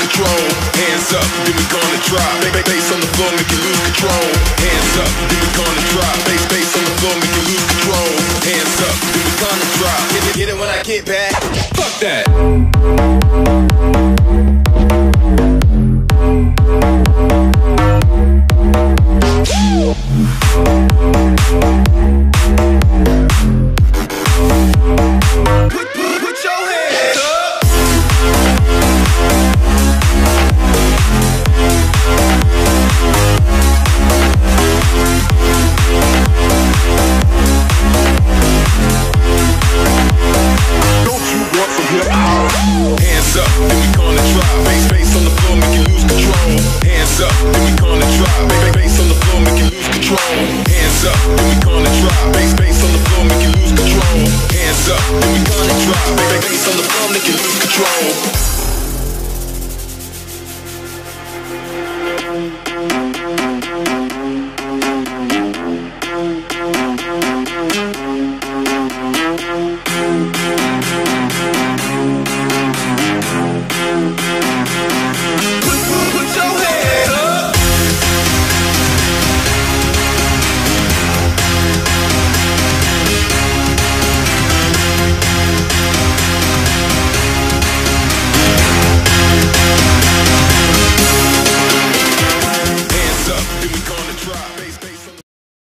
control. Hands up, then we gonna drop. Bass on the floor, make you lose control. Hands up, then we gonna drop. Bass on the floor, make you lose control. Hands up, then we gonna drop. Get it when I get back. Fuck that. Put your hands up. Don't you want some hip hop? Hands up, then we go.